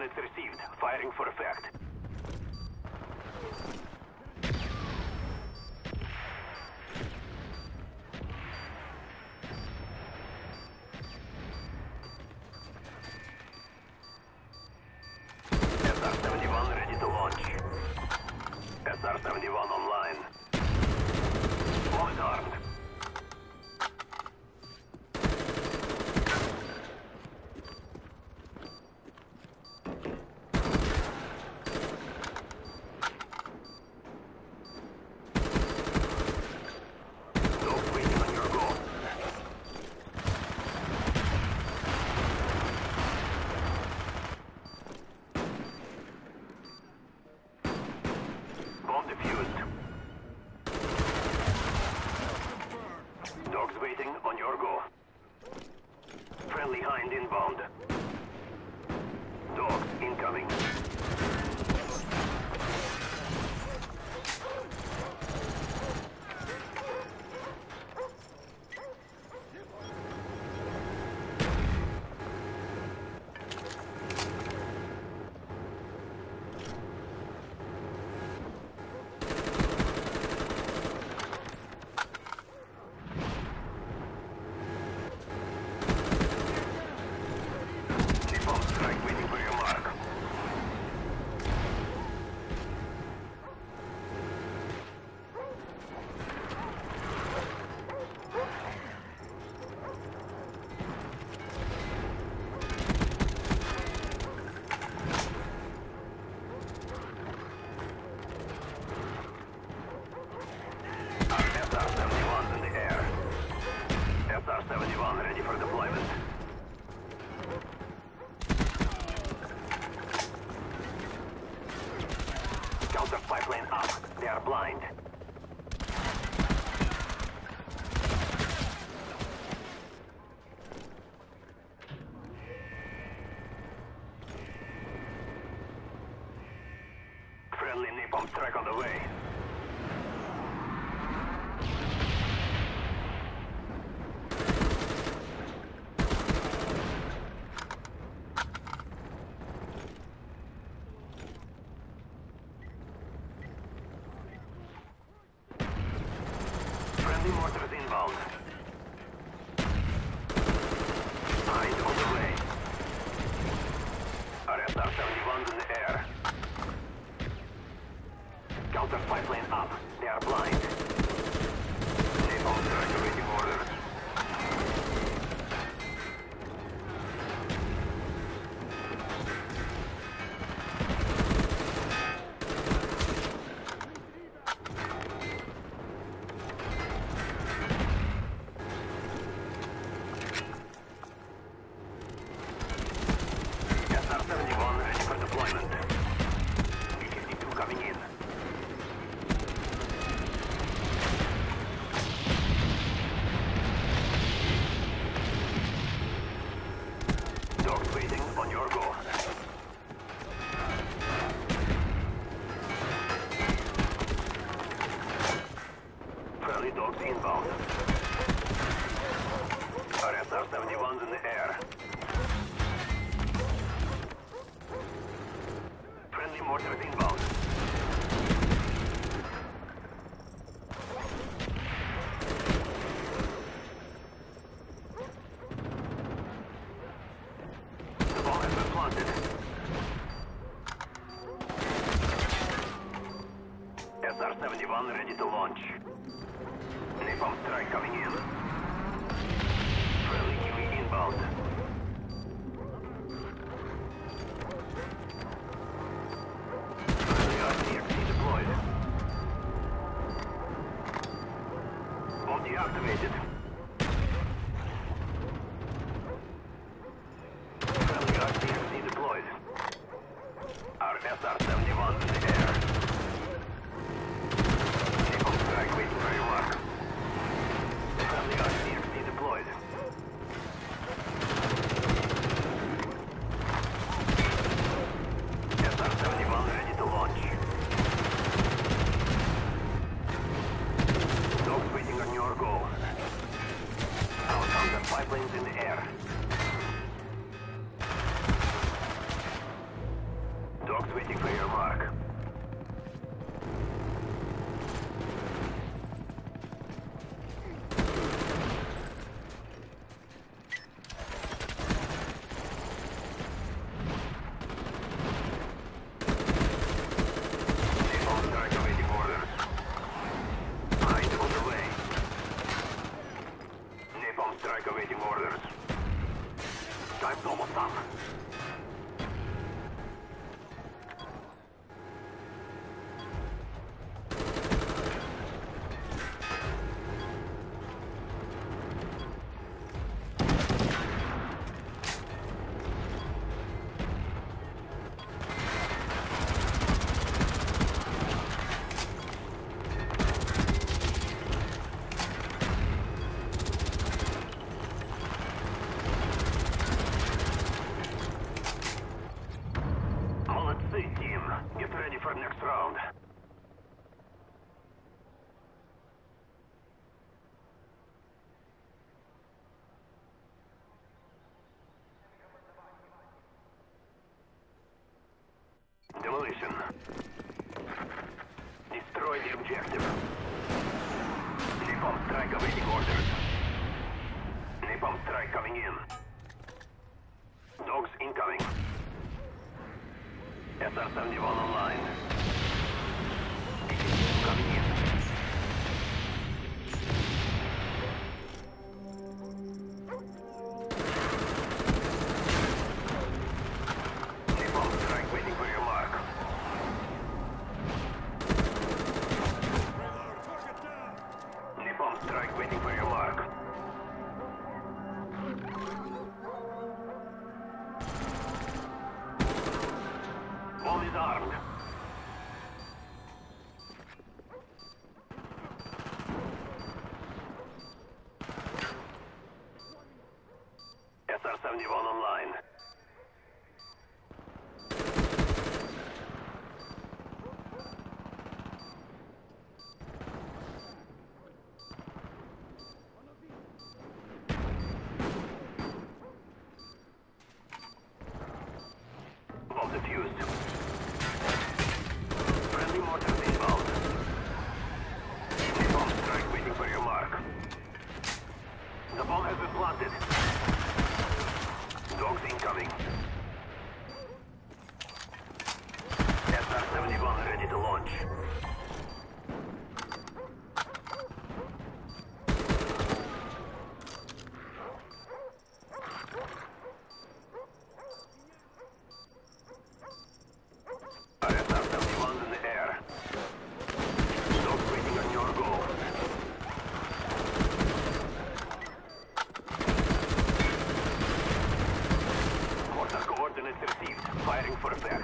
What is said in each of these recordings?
Coordinates received. Firing for effect. SR-71 ready to launch. SR-71 online. All is armed. Bomb defused. Dogs waiting on your go. Friendly Hind inbound. Dogs incoming. SR-71's in the air. SR-71 ready for deployment. Counter pipeline up. They are blind. Friendly napalm strike on the way. Friendly mortars inbound. Hind on the way. SR-71's in the air. Counter pipeline up. They are blind. Napalm strike awaiting orders. SR-71 ready for deployment. B-52 coming in. Dogs waiting on your go. Friendly dogs inbound. Our SR-71's in the air. Friendly mortars inbound. The bomb has been planted. SR-71 ready to launch. Napalm strike coming in. Friendly Huey inbound. Deployed. Bomb deactivated. Friendly RCXD deployed. Our SR-71 in the air. Napalm strike waiting for your mark. Friendly RCXD deployed. SR-71 ready to launch. Dogs waiting on your go. Our counter pipelines in the air. position. Destroy the objective. Napalm strike awaiting orders. Napalm strike coming in. Dogs incoming. SR-71 online. Coming in. Napalm strike waiting for your mark. Napalm strike waiting for your mark. Bomb is armed. SR-71 online. Bomb defused. Friendly mortars inbound. Napalm strike waiting for your mark. The bomb has been planted. Dogs incoming. SR-71 ready to launch. SR-71 in the air. Dogs waiting on your go. Mortar coordinates received. Firing for effect.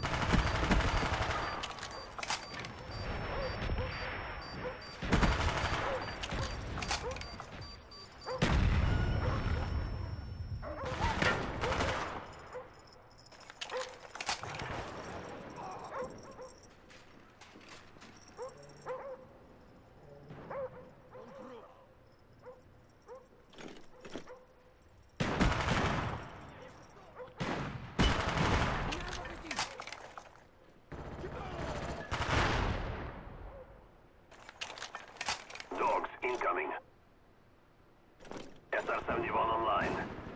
Dogs incoming. SR-71 online.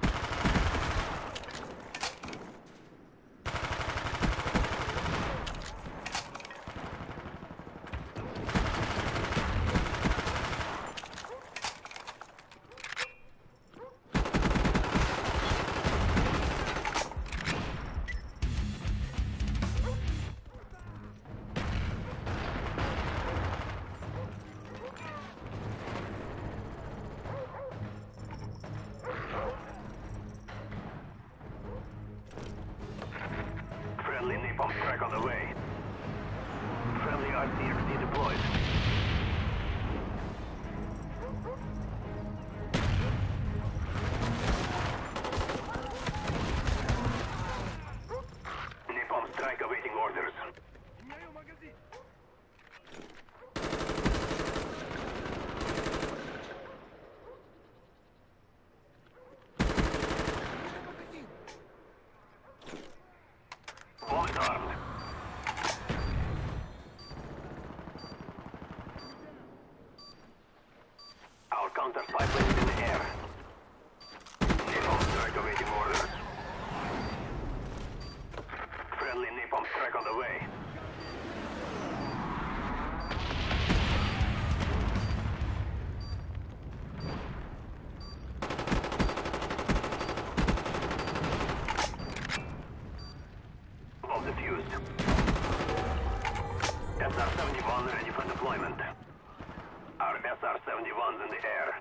Friendly napalm strike on the way. Friendly RCXD deployed. Napalm strike awaiting orders. Bomb is armed. Our counter spy plane is in the air. Napalm strike awaiting orders. Friendly napalm strike on the way. Bomb defused. SR-71 ready for deployment. Our SR-71's in the air.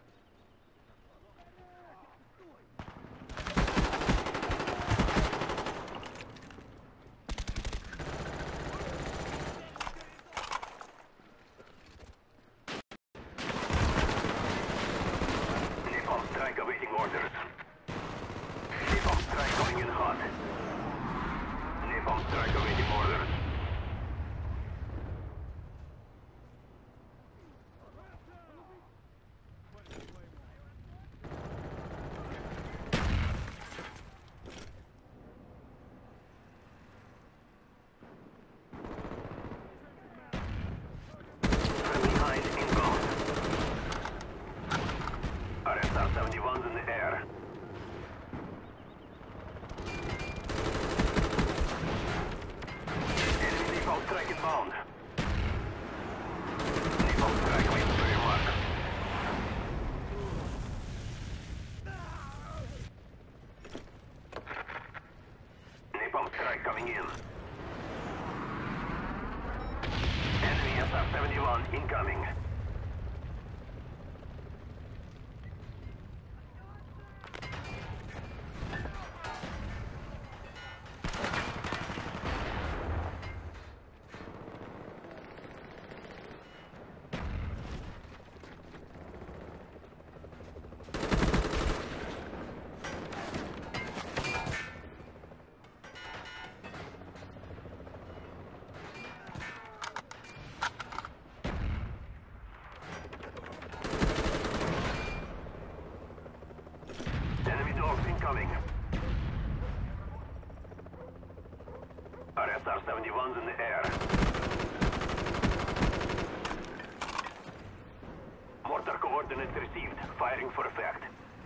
SR-71s in the air. Enemy napalm strike inbound. Napalm strike waiting for your mark. Napalm strike coming in. Enemy SR-71 incoming. Incoming. Our SR-71's in the air. Mortar coordinates received. Firing for effect.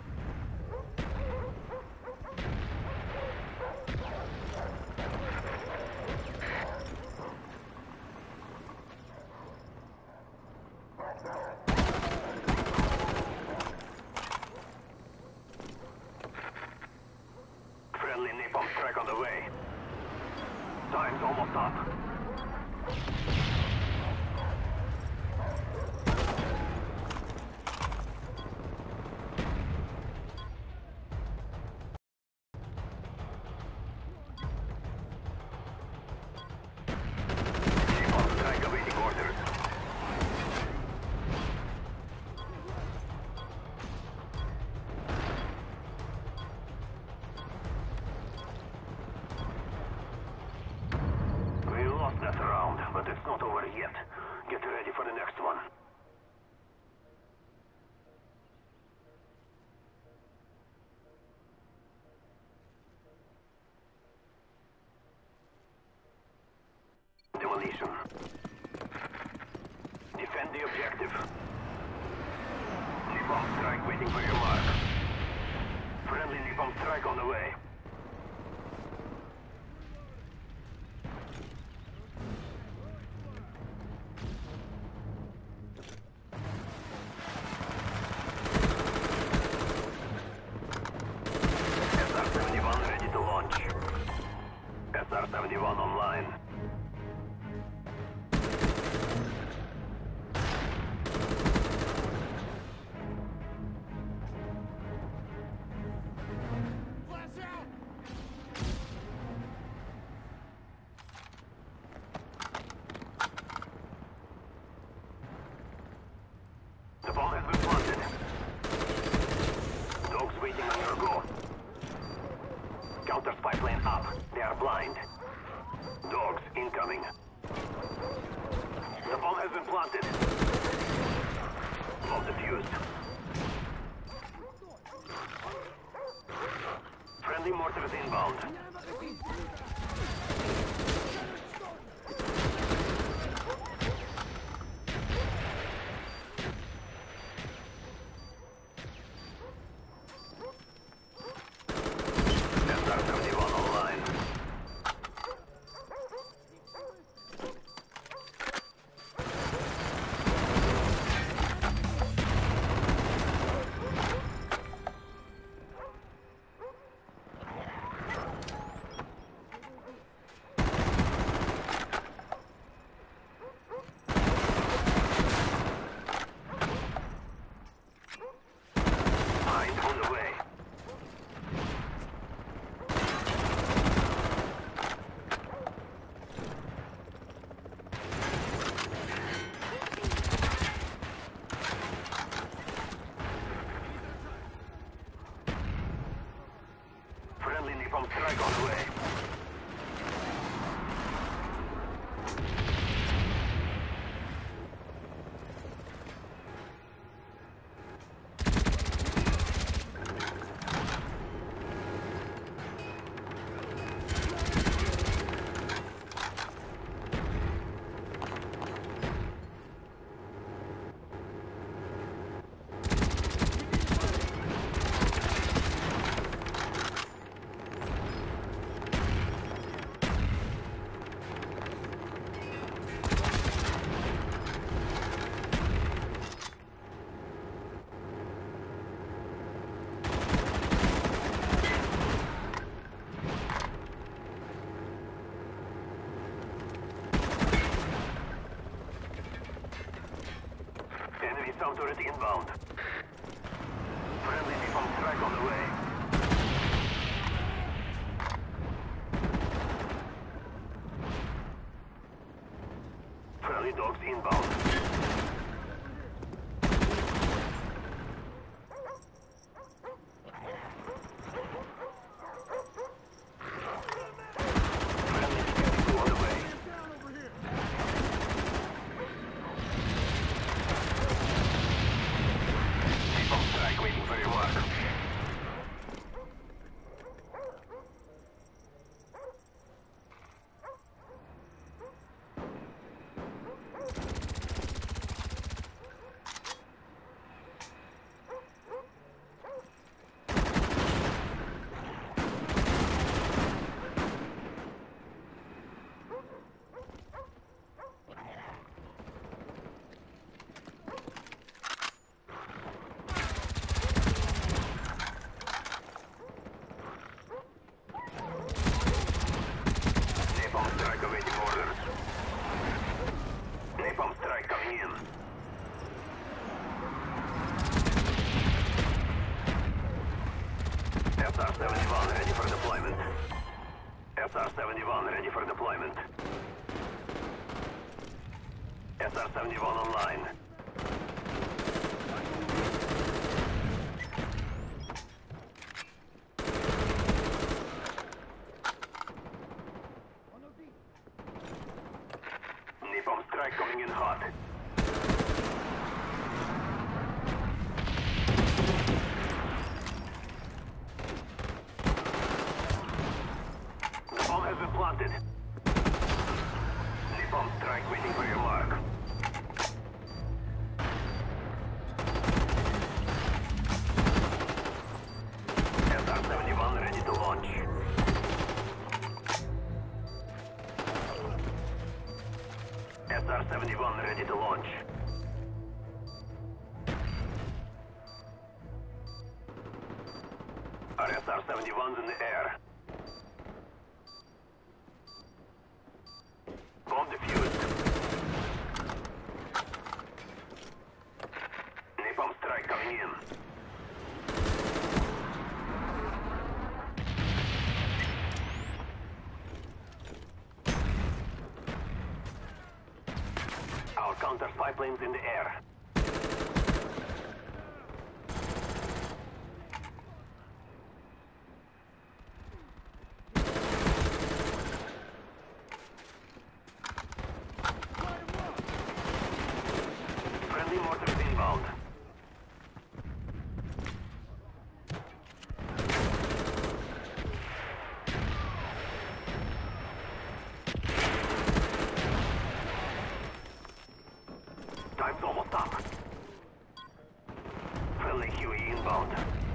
Friendly napalm strike on the way. Time's almost up. Napalm strike awaiting orders. That round, but it's not over yet. Get ready for the next one. Demolition. Defend the objective. Napalm strike waiting for your mark. Friendly napalm strike on the way. SR-71 online. The bomb has been planted. Dogs waiting on your go. Counter spy plane up. They are blind. Dogs incoming. The bomb has been planted. Bomb defused. Friendly mortars inbound. SR-71 online. Napalm strike on the way. strike waiting for your mark. Napalm strike awaiting orders. Napalm strike coming in. SR-71 ready for deployment. SR-71 ready for deployment. SR-71 online. Napalm strike coming in hot. The bomb has been planted. Napalm strike waiting for your mark. SR-71 ready to launch. SR-71 ready to launch. Our SR-71's in the air. Bomb defused. Napalm strike coming in. Our counter spy planes in the air. Friendly mortars inbound. Time's almost up. Friendly Huey inbound.